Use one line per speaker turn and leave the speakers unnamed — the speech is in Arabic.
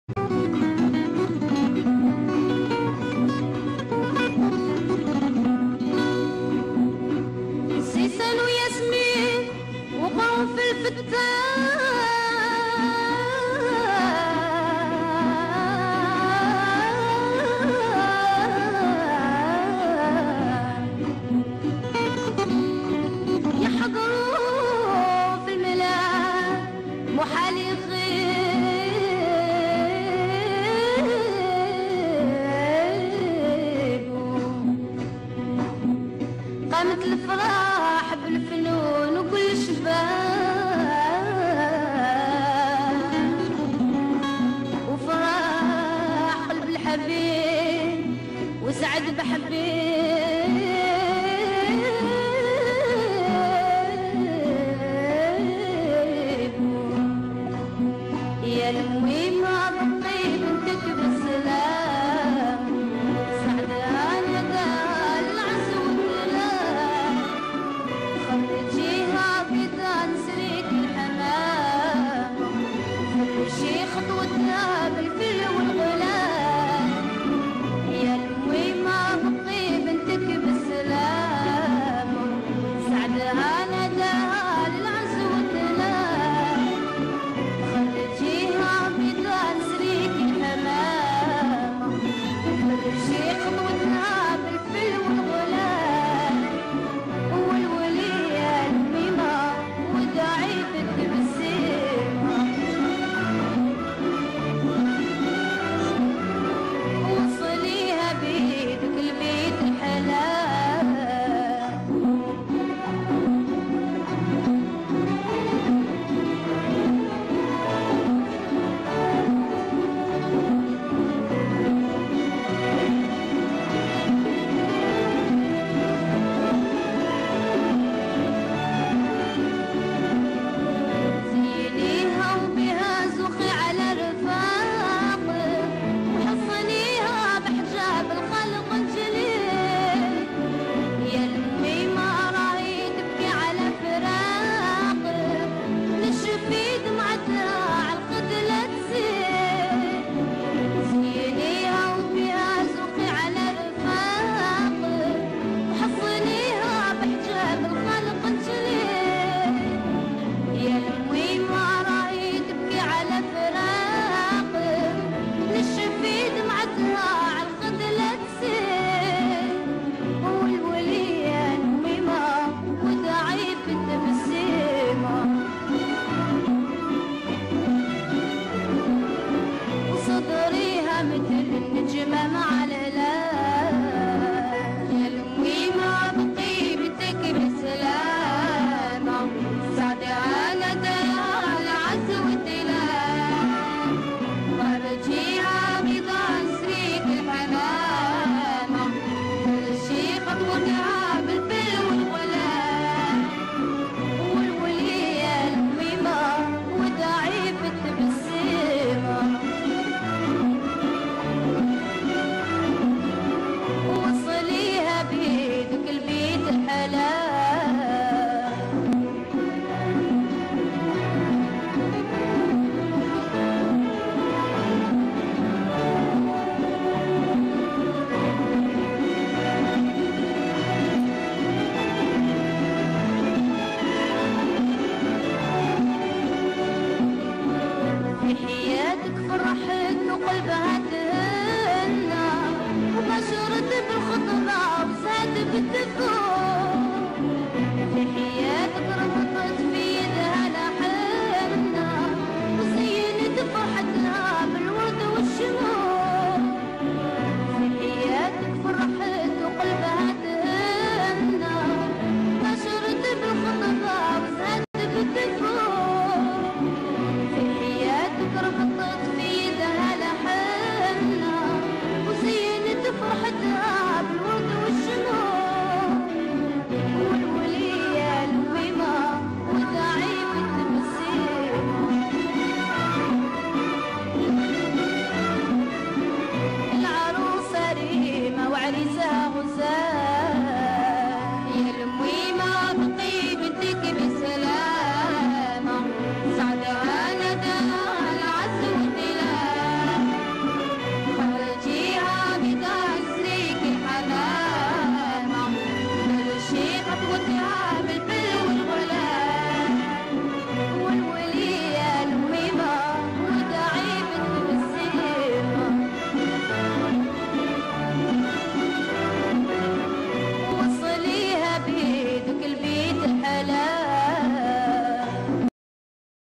سيسان وياسمين وقعوا في الفتان يحضروا في الملاء محال يغيبوا. قامت الفرح بالفنون وكل شباب، وفرح قلب الحبيب وسعد بحبيب. يا الميمة بالطيب انتك بالسلام، سعدان قال العز والكلام. خرجيها بيضان سريك الحمام، فرشي خطوتها بالفل والغلام. يا الميمة بالطيب انتك بالسلام، سعدان قال العز والكلام. خرجيها بيضان سريك الحمام، فرشي خطوتها بالفل والغلام. والولية الميمة وداعي بالتبسيمة، وصليها بيدك البيت الحلال. زينيها وبها زخي على رفاق، وحصنيها بحجاب الخلق الجليل. يا الميمة راهي تبكي على فراق، نشفي دمعتها عالخدلة تسيل. زينيها وبها زخي على رفاق، وحصنيها بحجاب الخلق الجليل. يا الميمة راهي تبكي على فراق، نشفي دمعتها عالخدلة تسيل. والولية الميمة وداعي بالتبسيمة، وصدريها مثل النجمة مع